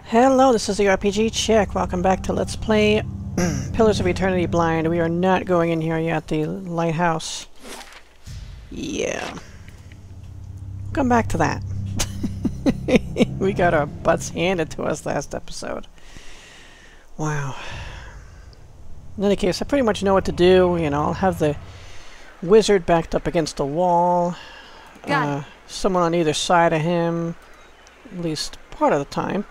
Hello, this is the RPG Chick. Welcome back to Let's Play Pillars of Eternity Blind. We are not going in here yet, the lighthouse. Yeah. Come back to that. We got our butts handed to us last episode. Wow. In any case, I pretty much know what to do. You know, I'll have the wizard backed up against the wall. Someone on either side of him, at least part of the time.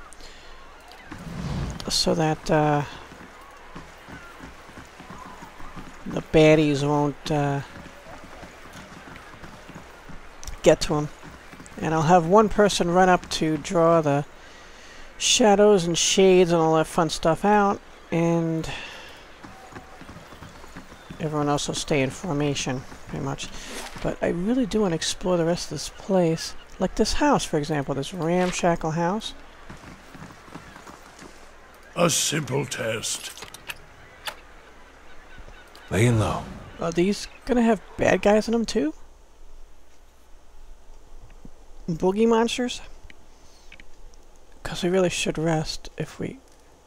So that the baddies won't get to him. And I'll have one person run up to draw the shadows and shades and all that fun stuff out, and everyone else will stay in formation, pretty much. But I really do want to explore the rest of this place. Like this house, for example, this ramshackle house. A simple test. Laying low. Are these gonna have bad guys in them too? Boogie monsters? Because we really should rest if we...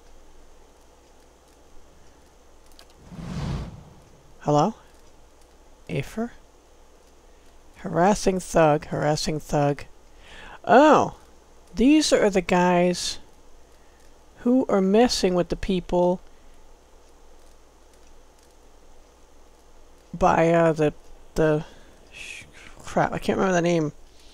Hello? Afer? Harassing thug, harassing thug. Oh! These are the guys who are messing with the people by crap, I can't remember the name.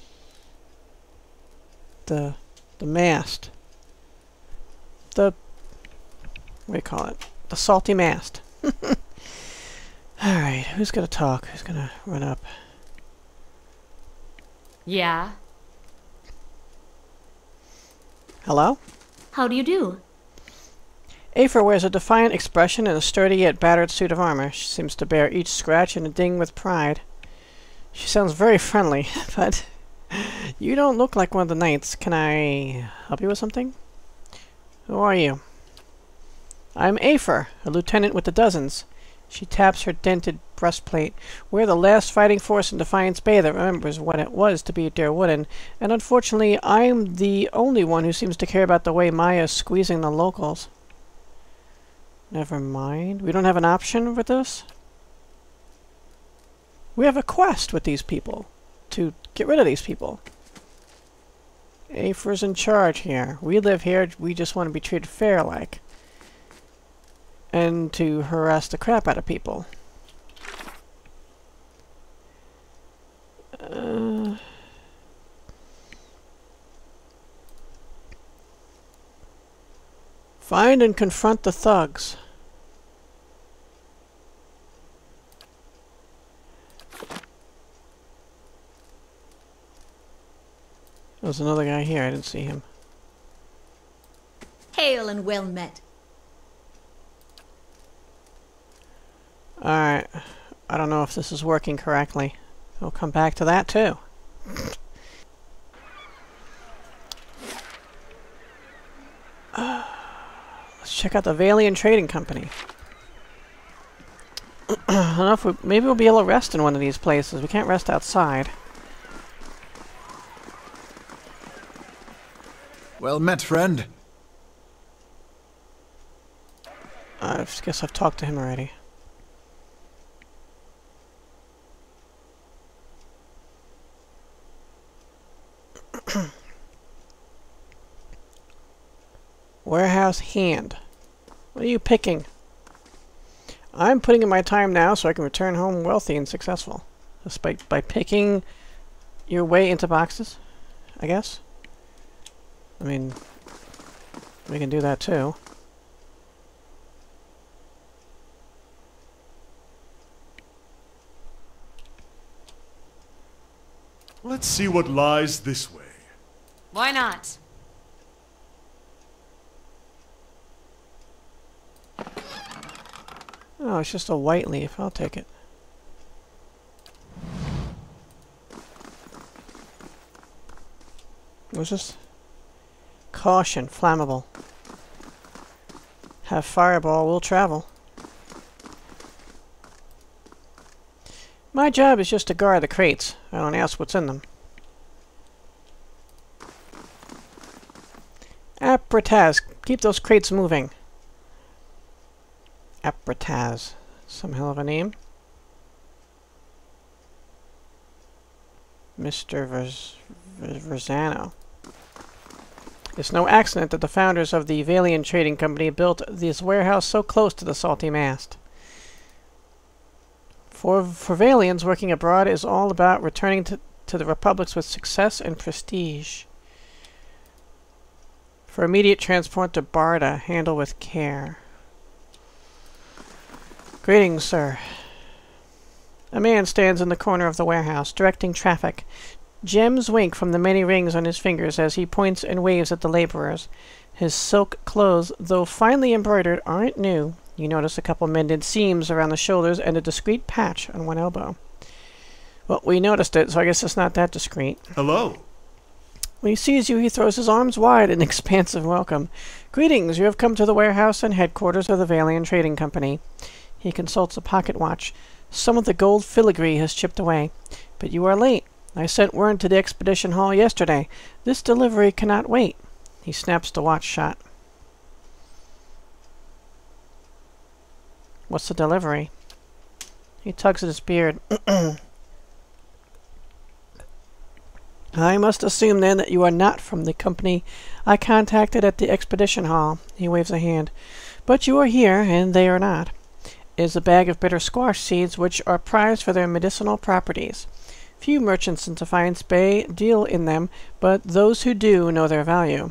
The mast. What do you call it? The salty mast. Alright, who's gonna talk? Who's gonna run up? Yeah? Hello? How do you do? Afer wears a defiant expression and a sturdy yet battered suit of armor. She seems to bear each scratch and a ding with pride. She sounds very friendly, but you don't look like one of the knights. Can I help you with something? Who are you? I'm Afer, a lieutenant with the dozens. She taps her dented breastplate. We're the last fighting force in Defiance Bay that remembers what it was to be Derwooden, and unfortunately I'm the only one who seems to care about the way Maya's squeezing the locals. Never mind. We don't have an option with this? We have a quest with these people. To get rid of these people. Afer's in charge here. We live here, we just want to be treated fair-like. And to harass the crap out of people. Find and confront the thugs. There's another guy here, I didn't see him. Hail and well met. Alright, I don't know if this is working correctly. We'll come back to that too. Let's check out the Vailian Trading Company. I don't know if maybe we'll be able to rest in one of these places. We can't rest outside. Well met, friend. I guess I've talked to him already. Warehouse hand. What are you picking? I'm putting in my time now so I can return home wealthy and successful. Just by picking your way into boxes, I guess. I mean, we can do that too. Let's see what lies this way. Why not? Oh, it's just a white leaf. I'll take it. What's this? Caution, flammable. Have fireball, will travel. My job is just to guard the crates. I don't ask what's in them. Apretaz, keep those crates moving. Apretaz. Some hell of a name. Mestre Verzano. It's no accident that the founders of the Vailian Trading Company built this warehouse so close to the salty mast. For Vailians, working abroad is all about returning to the republics with success and prestige. For immediate transport to Barda, handle with care. Greetings, sir. A man stands in the corner of the warehouse, directing traffic. Gems wink from the many rings on his fingers as he points and waves at the laborers. His silk clothes, though finely embroidered, aren't new. You notice a couple mended seams around the shoulders and a discreet patch on one elbow. Well, we noticed it, so I guess it's not that discreet. Hello. When he sees you, he throws his arms wide in expansive welcome. Greetings, you have come to the warehouse and headquarters of the Vailian Trading Company. He consults a pocket watch. Some of the gold filigree has chipped away. But you are late. I sent word to the expedition hall yesterday. This delivery cannot wait. He snaps the watch shot. What's the delivery? He tugs at his beard. I must assume then that you are not from the company I contacted at the expedition hall. He waves a hand. But you are here, and they are not. It is a bag of bitter squash seeds which are prized for their medicinal properties. Few merchants in Defiance Bay deal in them, but those who do know their value.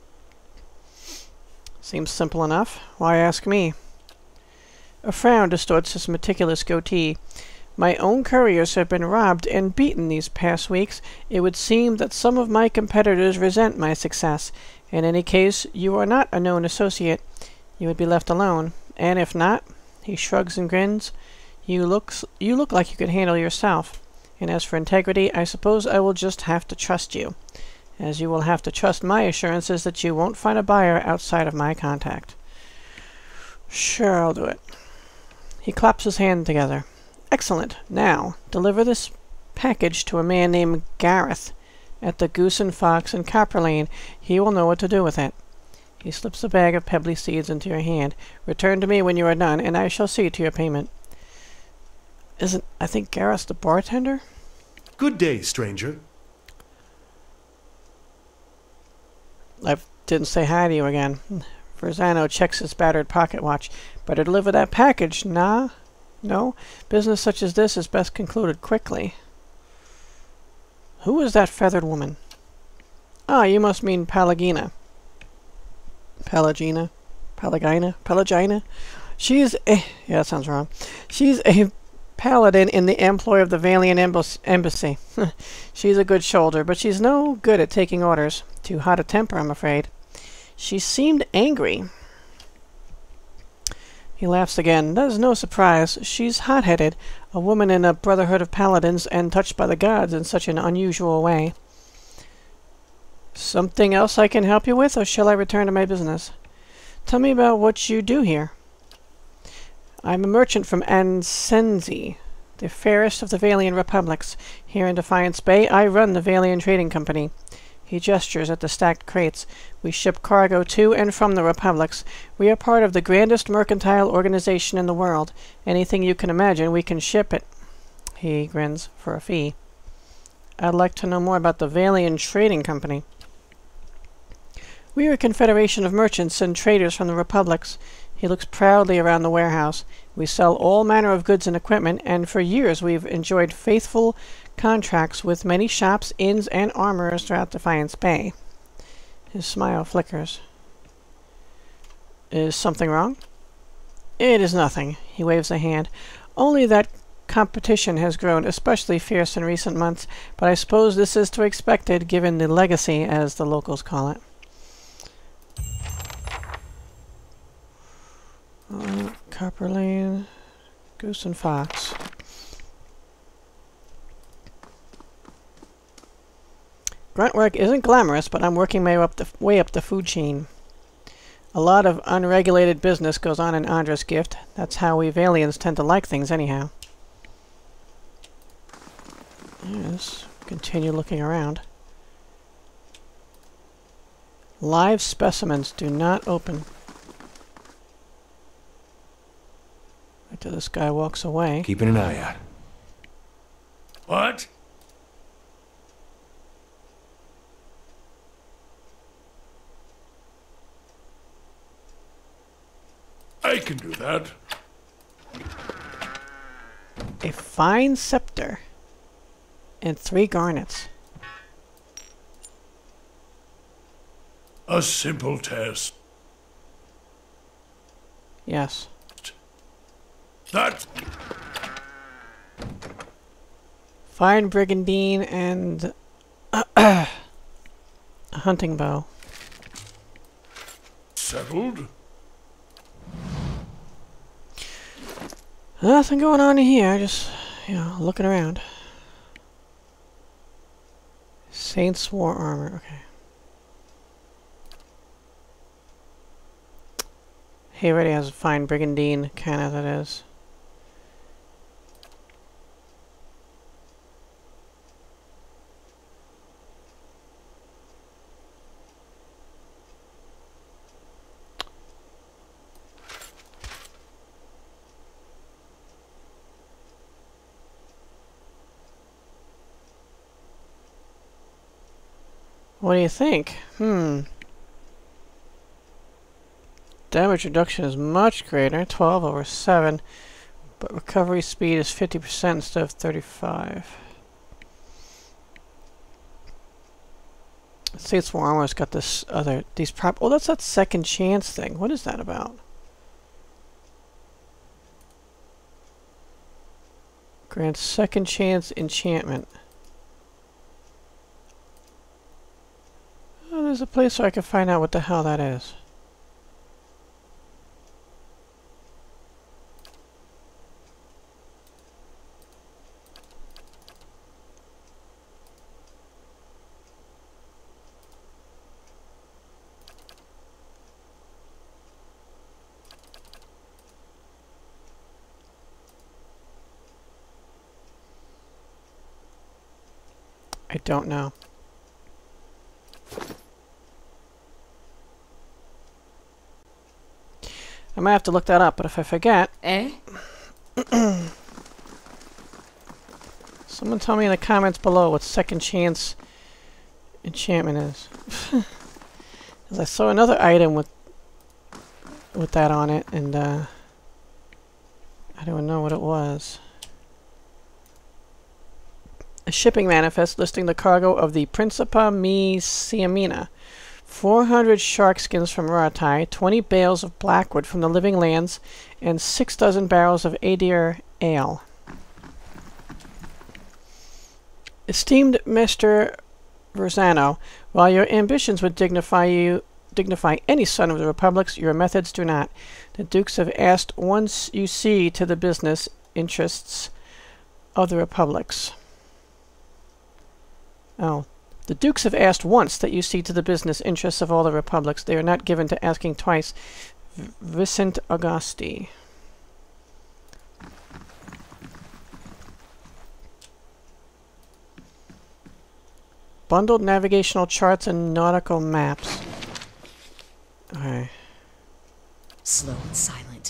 Seems simple enough. Why ask me? A frown distorts his meticulous goatee. My own couriers have been robbed and beaten these past weeks. It would seem that some of my competitors resent my success. In any case, you are not a known associate. You would be left alone. And if not, he shrugs and grins, you look like you could handle yourself. And as for integrity, I suppose I will just have to trust you, as you will have to trust my assurances that you won't find a buyer outside of my contact. Sure, I'll do it. He claps his hands together. Excellent. Now, deliver this package to a man named Gareth at the Goose and Fox in Copper Lane. He will know what to do with it. He slips a bag of pebbly seeds into your hand. Return to me when you are done, and I shall see to your payment. I think Gareth's the bartender? Good day, stranger. I didn't say hi to you again. Verzano checks his battered pocket watch. Better deliver that package, nah? No? Business such as this is best concluded quickly. Who is that feathered woman? Ah, you must mean Pelagina. Pelagina? She's a... yeah, that sounds wrong. She's a paladin in the employ of the Vailian embassy. She's a good shoulder, but she's no good at taking orders. Too hot a temper, I'm afraid. She seemed angry. He laughs again. That is no surprise. She's hot-headed, a woman in a brotherhood of paladins, and touched by the gods in such an unusual way. Something else I can help you with, or shall I return to my business? Tell me about what you do here. I'm a merchant from Ansenzi, the fairest of the Vailian republics. Here in Defiance Bay, I run the Vailian Trading Company. He gestures at the stacked crates. We ship cargo to and from the republics. We are part of the grandest mercantile organization in the world. Anything you can imagine, we can ship it. He grins for a fee. I'd like to know more about the Vailian Trading Company. We are a confederation of merchants and traders from the republics. He looks proudly around the warehouse. We sell all manner of goods and equipment, and for years we've enjoyed faithful contracts with many shops, inns, and armorers throughout Defiance Bay. His smile flickers. Is something wrong? It is nothing. He waves a hand. Only that competition has grown especially fierce in recent months, but I suppose this is to be expected given the legacy, as the locals call it. Copper Lane, Goose and Fox. Grunt work isn't glamorous, but I'm working my way up the food chain. A lot of unregulated business goes on in Ondra's gift. That's how we Vailians tend to like things anyhow. Yes, continue looking around. Live specimens do not open. Wait till this guy walks away. Keeping an eye out. What? I can do that. A fine scepter. And 3 garnets. A simple test. Yes. That. Fine brigandine and a hunting bow. Settled. Nothing going on in here, just, you know, looking around. Saints War Armor, okay. He already has a fine brigandine, kind of, that is. What do you think? Damage reduction is much greater, 12 over 7, but recovery speed is 50% instead of 35. Saints War Armor's got this other, oh, that's that second chance thing. What is that about? Grants second chance enchantment. Oh, there's a place where I can find out what the hell that is. I don't know. I might have to look that up, but if I forget... Eh? Someone tell me in the comments below what second chance enchantment is. 'Cause I saw another item with that on it, and I don't know what it was. A shipping manifest listing the cargo of the Principa Mi Siamina. 400 shark skins from Raratai, 20 bales of blackwood from the Living Lands, and 6 dozen barrels of Adir ale. Esteemed Mestre Verzano, while your ambitions would dignify any son of the Republics, your methods do not. The Dukes have asked once you see to the business interests of the Republics. Oh. The Dukes have asked once that you see to the business interests of all the Republics. They are not given to asking twice. Vicent Augusti. Bundled navigational charts and nautical maps. Okay. Slow and silent.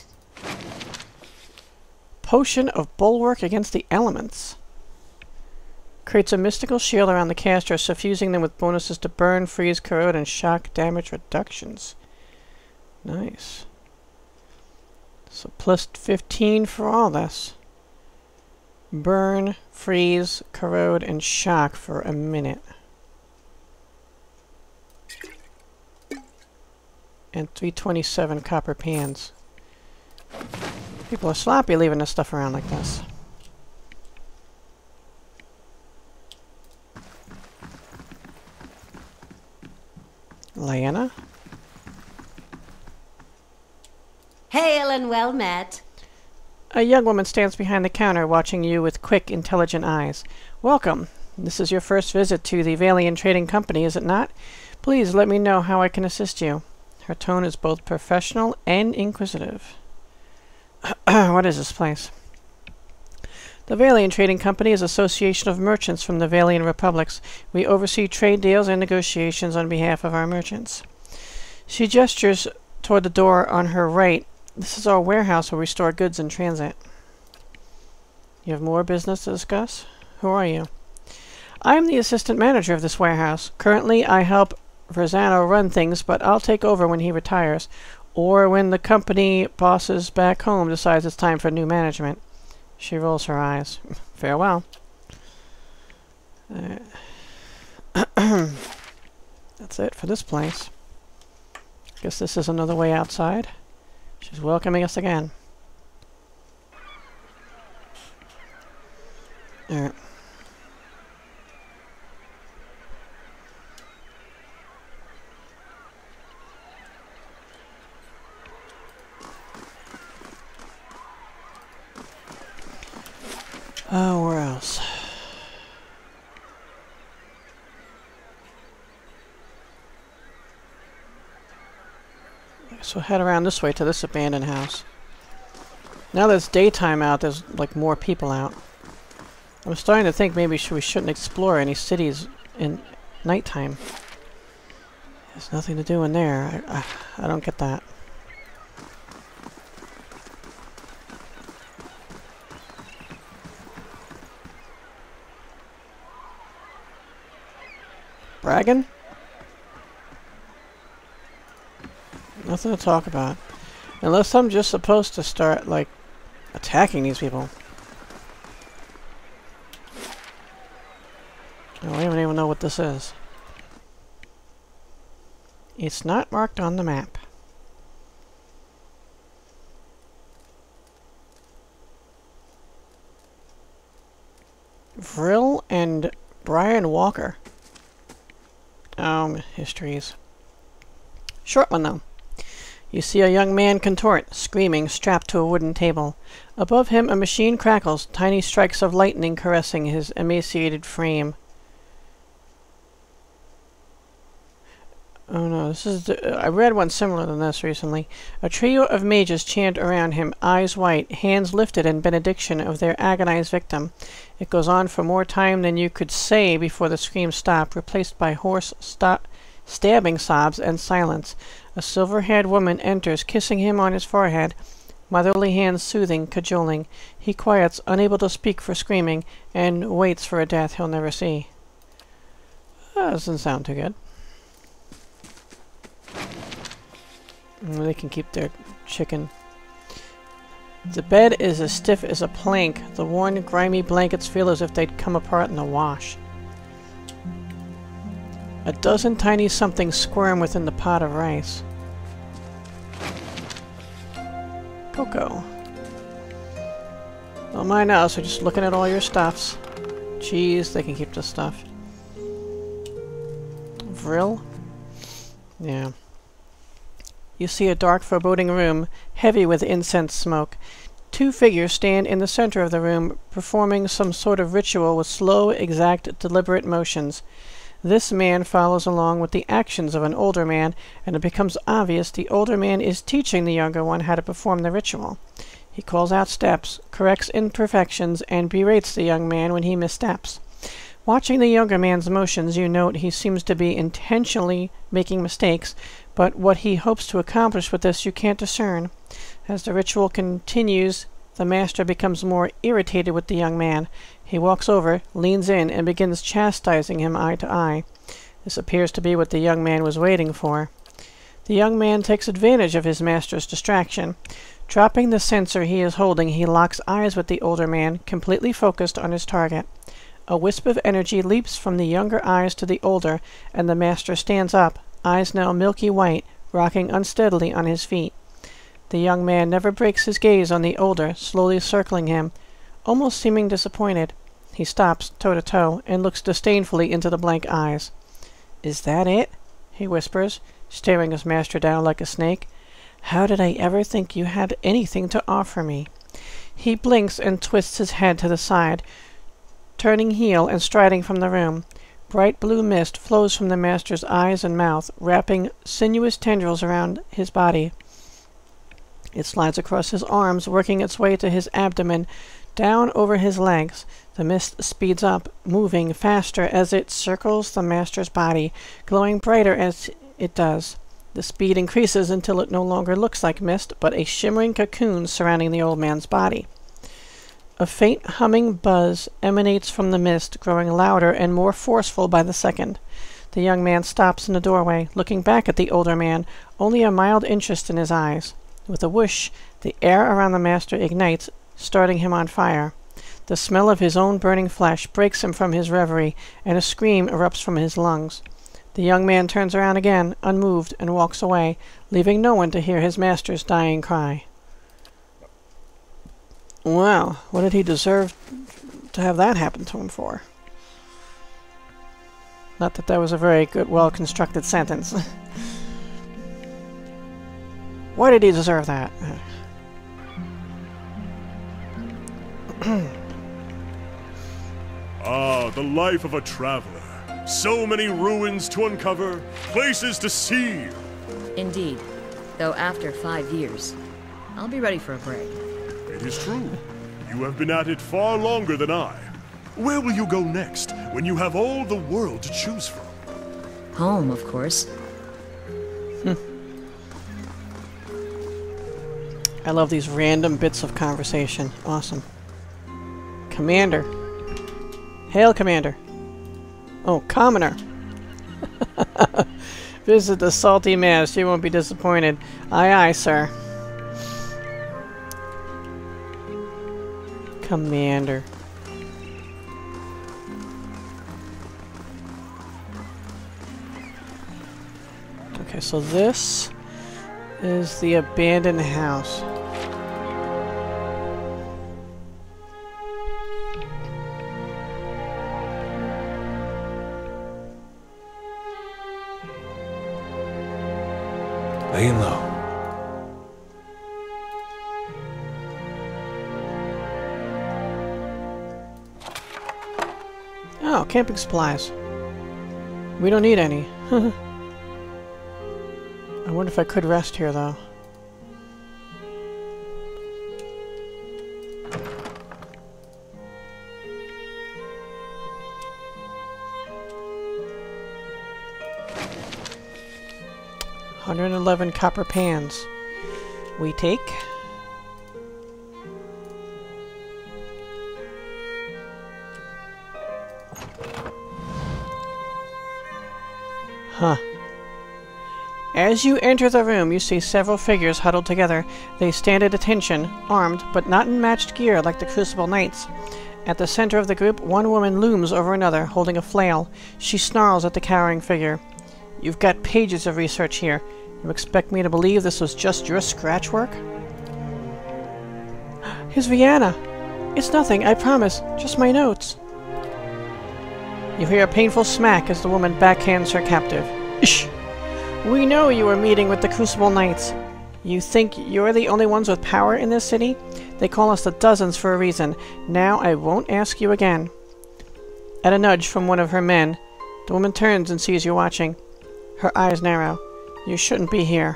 Potion of Bulwark against the elements. Creates a mystical shield around the caster, suffusing them with bonuses to burn, freeze, corrode, and shock damage reductions. Nice. So plus 15 for all this. Burn, freeze, corrode, and shock for a minute. And 327 copper pans. People are sloppy leaving this stuff around like this. Vianna? Hail and well met. A young woman stands behind the counter, watching you with quick, intelligent eyes. Welcome. This is your first visit to the Vailian Trading Company, is it not? Please let me know how I can assist you. Her tone is both professional and inquisitive. What is this place? The Vailian Trading Company is an association of merchants from the Vailian Republics. We oversee trade deals and negotiations on behalf of our merchants. She gestures toward the door on her right. This is our warehouse where we store goods in transit. You have more business to discuss? Who are you? I am the assistant manager of this warehouse. Currently, I help Verzano run things, but I'll take over when he retires, or when the company bosses back home decides it's time for new management. She rolls her eyes. Farewell. That's it for this place. Guess this is another way outside. She's welcoming us again. Alright. Oh, where else? So head around this way to this abandoned house. Now that it's daytime out, there's like more people out. I'm starting to think maybe we shouldn't explore any cities in nighttime. There's nothing to do in there. I don't get that. Bragging? Nothing to talk about. Unless I'm just supposed to start, like, attacking these people. I don't even know what this is. It's not marked on the map. Vrill and Brian Walker. Histories. Short one, though. You see a young man contort, screaming, strapped to a wooden table. Above him, a machine crackles, tiny strikes of lightning caressing his emaciated frame. Oh no, this is... I read one similar than this recently. A trio of mages chant around him, eyes white, hands lifted in benediction of their agonized victim. It goes on for more time than you could say before the screams stop, replaced by hoarse, stabbing sobs and silence. A silver-haired woman enters, kissing him on his forehead, motherly hands soothing, cajoling. He quiets, unable to speak for screaming, and waits for a death he'll never see. Doesn't sound too good. They can keep their chicken. The bed is as stiff as a plank. The worn, grimy blankets feel as if they'd come apart in the wash. A dozen tiny somethings squirm within the pot of rice. Cocoa. Well, mine now, so just looking at all your stuffs. Cheese, they can keep the stuff. Vrill? Yeah. You see a dark, foreboding room, heavy with incense smoke. Two figures stand in the center of the room, performing some sort of ritual with slow, exact, deliberate motions. This man follows along with the actions of an older man, and it becomes obvious the older man is teaching the younger one how to perform the ritual. He calls out steps, corrects imperfections, and berates the young man when he missteps. Watching the younger man's motions, you note he seems to be intentionally making mistakes, but what he hopes to accomplish with this you can't discern. As the ritual continues, the master becomes more irritated with the young man. He walks over, leans in, and begins chastising him eye to eye. This appears to be what the young man was waiting for. The young man takes advantage of his master's distraction. Dropping the censer he is holding, he locks eyes with the older man, completely focused on his target. A wisp of energy leaps from the younger eyes to the older, and the master stands up, eyes now milky white, rocking unsteadily on his feet. The young man never breaks his gaze on the older, slowly circling him, almost seeming disappointed. He stops, toe to toe, and looks disdainfully into the blank eyes. "Is that it?" he whispers, staring his master down like a snake. "How did I ever think you had anything to offer me?" He blinks and twists his head to the side, turning heel and striding from the room. Bright blue mist flows from the master's eyes and mouth, wrapping sinuous tendrils around his body. It slides across his arms, working its way to his abdomen, down over his legs. The mist speeds up, moving faster as it circles the master's body, glowing brighter as it does. The speed increases until it no longer looks like mist, but a shimmering cocoon surrounding the old man's body. A faint humming buzz emanates from the mist, growing louder and more forceful by the second. The young man stops in the doorway, looking back at the older man, only a mild interest in his eyes. With a whoosh, the air around the master ignites, starting him on fire. The smell of his own burning flesh breaks him from his reverie, and a scream erupts from his lungs. The young man turns around again, unmoved, and walks away, leaving no one to hear his master's dying cry. Well, what did he deserve to have that happen to him for? Not that that was a very good, well-constructed sentence. Why did he deserve that? Ah, the life of a traveler. So many ruins to uncover, places to see. Indeed. Though after 5 years, I'll be ready for a break. It is true. You have been at it far longer than I. Where will you go next, when you have all the world to choose from? Home, of course. I love these random bits of conversation. Awesome. Commander. Hail, Commander. Oh, Commoner. Visit the salty mast. You won't be disappointed. Aye, aye, sir. Commander. Okay, so this is the abandoned house. Laying low. Oh, camping supplies. We don't need any. I wonder if I could rest here, though. $111 copper pans. We take. Huh. As you enter the room, you see several figures huddled together. They stand at attention, armed, but not in matched gear like the Crucible Knights. At the center of the group, one woman looms over another, holding a flail. She snarls at the cowering figure. You've got pages of research here. You expect me to believe this was just your scratch work? Here's Vianna. It's nothing, I promise. Just my notes. You hear a painful smack as the woman backhands her captive. Shh! We know you were meeting with the Crucible Knights. You think you're the only ones with power in this city? They call us the Dozens for a reason. Now I won't ask you again. At a nudge from one of her men, the woman turns and sees you watching. Her eyes narrow. You shouldn't be here.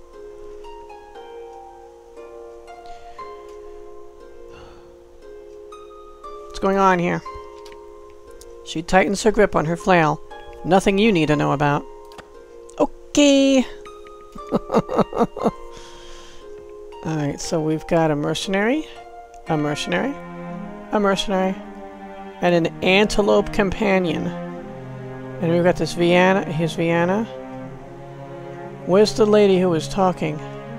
What's going on here? She tightens her grip on her flail. Nothing you need to know about. Okay. Alright, so we've got a mercenary, a mercenary, a mercenary, and an antelope companion. And we've got this Vianna. Here's Vianna. Where's the lady who was talking?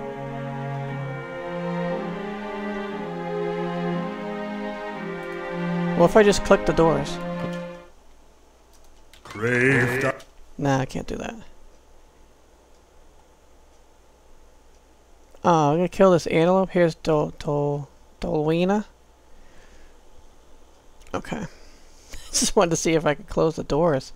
Well, if I just click the doors. Nah, I can't do that. Oh, I'm gonna kill this antelope. Here's Dolwina. Okay. Just wanted to see if I could close the doors.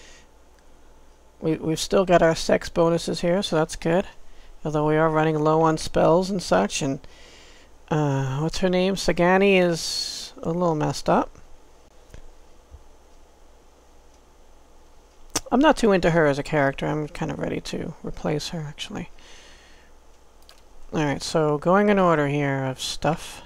We've still got our sex bonuses here, so that's good. Although we are running low on spells and such, and what's her name? Sagani is a little messed up. I'm not too into her as a character. I'm kind of ready to replace her, actually. Alright, so going in order here of stuff.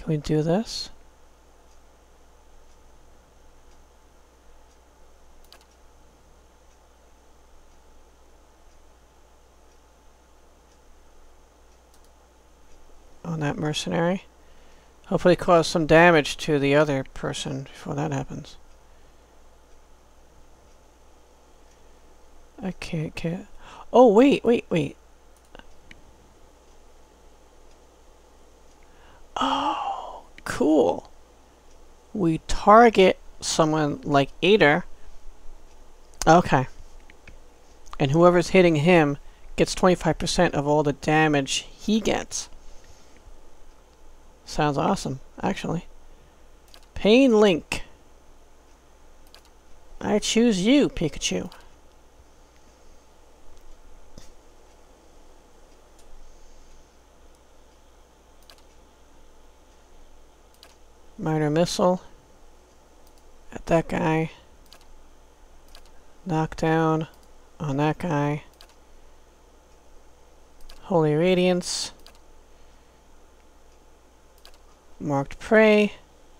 Can we do this? On that mercenary. Hopefully cause some damage to the other person before that happens. Okay. Oh, wait. Oh, cool. We target someone like Ader. Okay. And whoever's hitting him gets 25% of all the damage he gets. Sounds awesome, actually. Pain Link. I choose you, Pikachu. Minor Missile. At that guy. Knockdown on that guy. Holy Radiance. Marked Prey.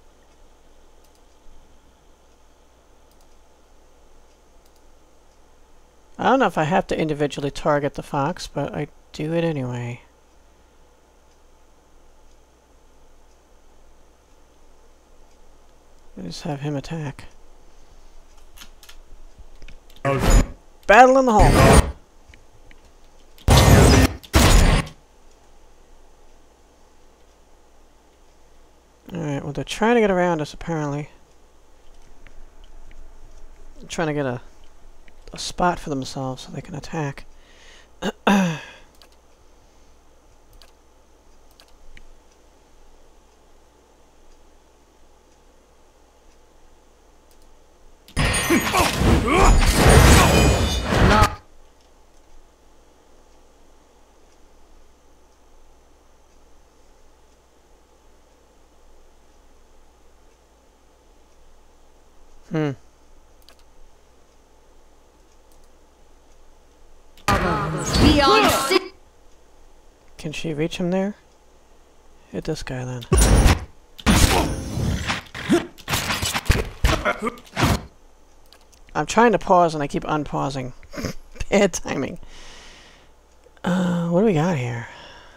I don't know if I have to individually target the fox, but I do it anyway. I just have him attack. Battle in the hall. Alright, well they're trying to get around us apparently. They're trying to get a spot for themselves so they can attack. Can she reach him there? Hit this guy then. I'm trying to pause and I keep unpausing. Bad timing. What do we got here?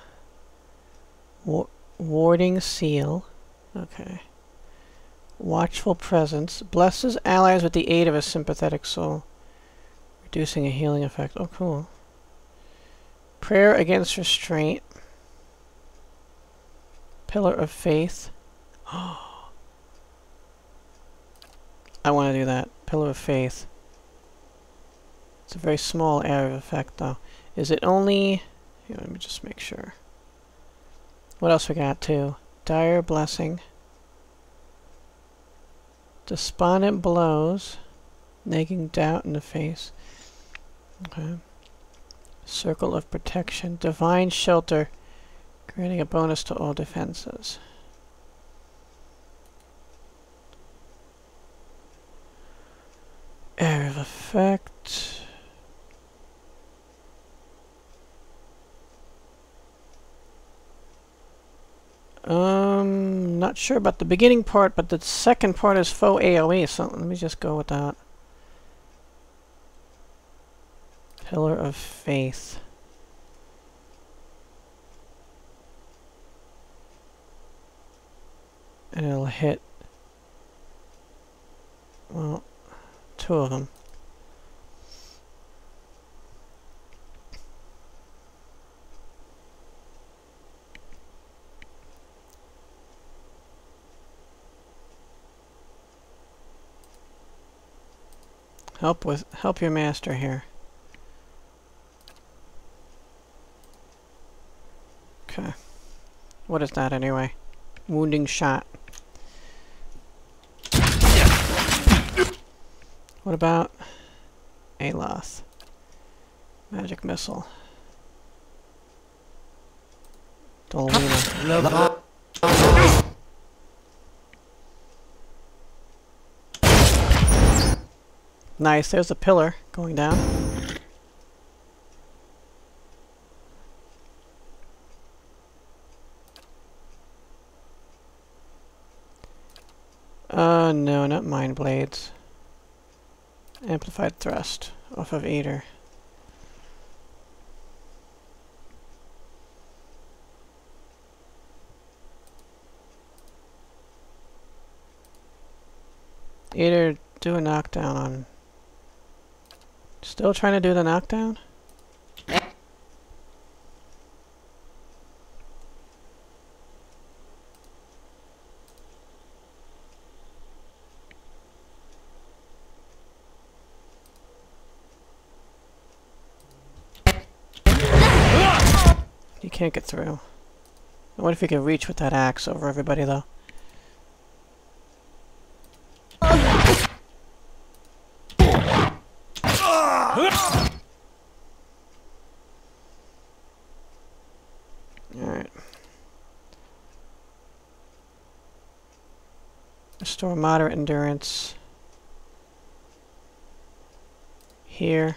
Warding Seal. Okay. Watchful Presence. Blesses allies with the aid of a sympathetic soul. Reducing a healing effect. Oh, cool. Prayer against restraint. Pillar of Faith. I want to do that. Pillar of Faith. It's a very small area of effect, though. Is it only... Here, let me just make sure. What else we got, too? Dire Blessing. Despondent Blows. Nagging doubt in the face. Okay. Circle of Protection. Divine Shelter. Granting a bonus to all defenses. Area of effect. Not sure about the beginning part, but the second part is faux AoE, so let me just go with that. Pillar of Faith. And it'll hit, well, 2 of them. Help your master here. Okay. What is that anyway? Wounding shot. What about Aloth? Magic Missile. Dolina. Nice, there's a pillar going down. No, not mind blades. Amplified thrust off of Ader. Ader, do a knockdown on... Still trying to do the knockdown? You can't get through. What if you could reach with that axe over everybody, though? Alright. Restore moderate endurance. Here.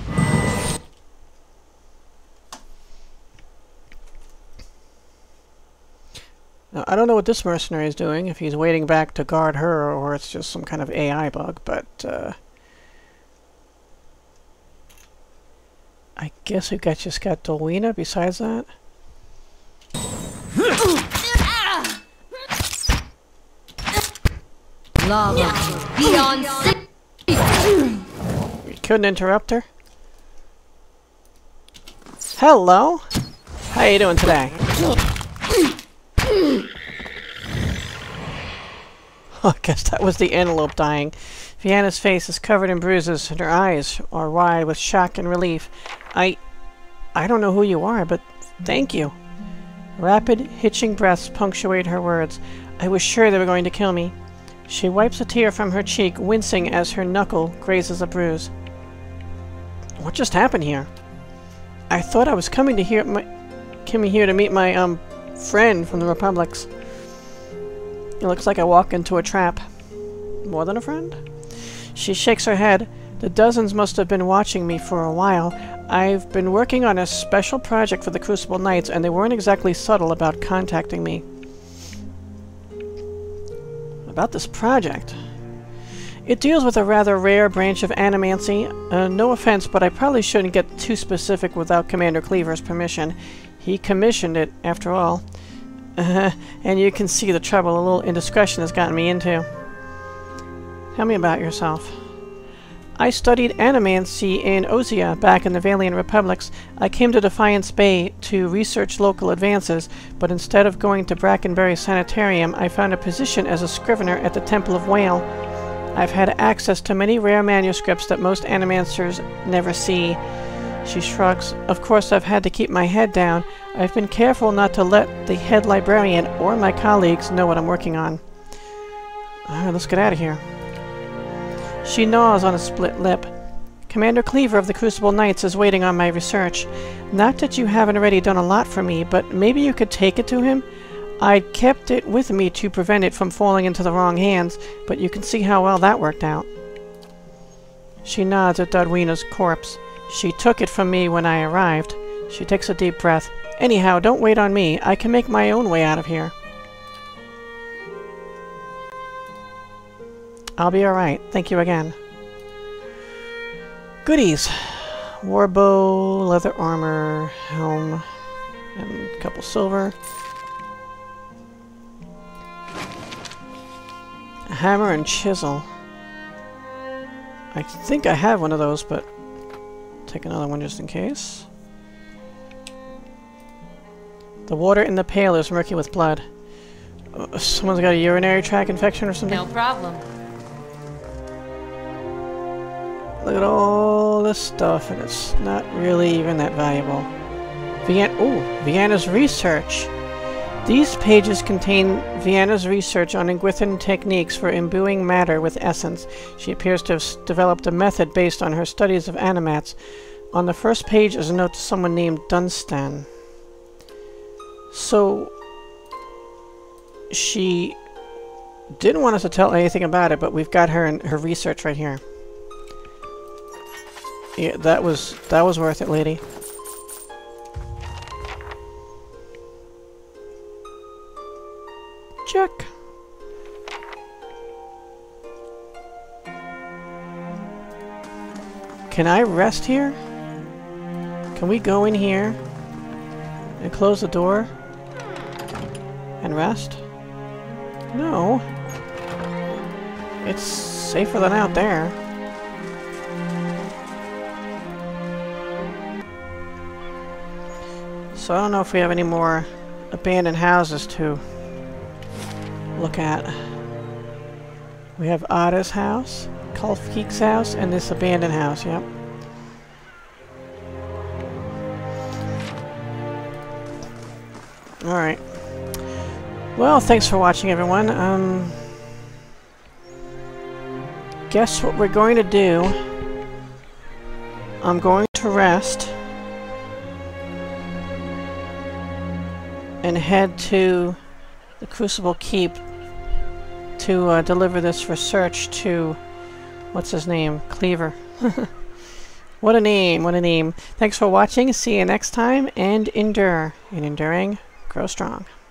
Now, I don't know what this mercenary is doing, if he's waiting back to guard her, or it's just some kind of AI bug, but, I guess we just got Dolwina besides that. Lava beyond You couldn't interrupt her? Hello? How you doing today? Oh, I guess that was the antelope dying. Vianna's face is covered in bruises, and her eyes are wide with shock and relief. I don't know who you are, but thank you. Rapid, hitching breaths punctuate her words. I was sure they were going to kill me. She wipes a tear from her cheek, wincing as her knuckle grazes a bruise. What just happened here? I thought I was coming here to meet my, friend from the Republics. It looks like I walk into a trap. More than a friend? She shakes her head. The dozens must have been watching me for a while. I've been working on a special project for the Crucible Knights, and they weren't exactly subtle about contacting me. About this project? It deals with a rather rare branch of animancy. No offense, but I probably shouldn't get too specific without Commander Cleaver's permission. He commissioned it, after all. And you can see the trouble a little indiscretion has gotten me into. Tell me about yourself. I studied animancy in Ozia back in the Vailian Republics. I came to Defiance Bay to research local advances, but instead of going to Brackenbury Sanitarium, I found a position as a scrivener at the Temple of Whale. I've had access to many rare manuscripts that most animancers never see. She shrugs. Of course, I've had to keep my head down. I've been careful not to let the head librarian or my colleagues know what I'm working on. Alright, let's get out of here. She gnaws on a split lip. Commander Cleaver of the Crucible Knights is waiting on my research. Not that you haven't already done a lot for me, but maybe you could take it to him? I'd kept it with me to prevent it from falling into the wrong hands, but you can see how well that worked out. She nods at Dolwina's corpse. She took it from me when I arrived. She takes a deep breath. Anyhow, don't wait on me. I can make my own way out of here. I'll be alright. Thank you again. Goodies. Warbow, leather armor, helm, and a couple silver. A hammer and chisel. I think I have one of those, but take another one just in case. The water in the pail is murky with blood. Someone's got a urinary tract infection or something? No problem. Look at all this stuff, and it's not really even that valuable. Vianna's research. These pages contain Vianna's research on Ingwithan techniques for imbuing matter with essence. She appears to have developed a method based on her studies of animats. On the first page is a note to someone named Dunstan. So, she didn't want us to tell anything about it, but we've got her in her research right here. Yeah, that was worth it, lady. Check. Can I rest here? Can we go in here and close the door and rest? No. It's safer than out there. So I don't know if we have any more abandoned houses to look at. We have Ada's house, Kulfkeek's house, and this abandoned house, yep. Alright. Well, thanks for watching, everyone. Guess what we're going to do? I'm going to rest and head to the Crucible Keep to deliver this research to, what's his name? Cleaver. What a name, what a name. Thanks for watching, see you next time, and endure. In enduring, grow strong.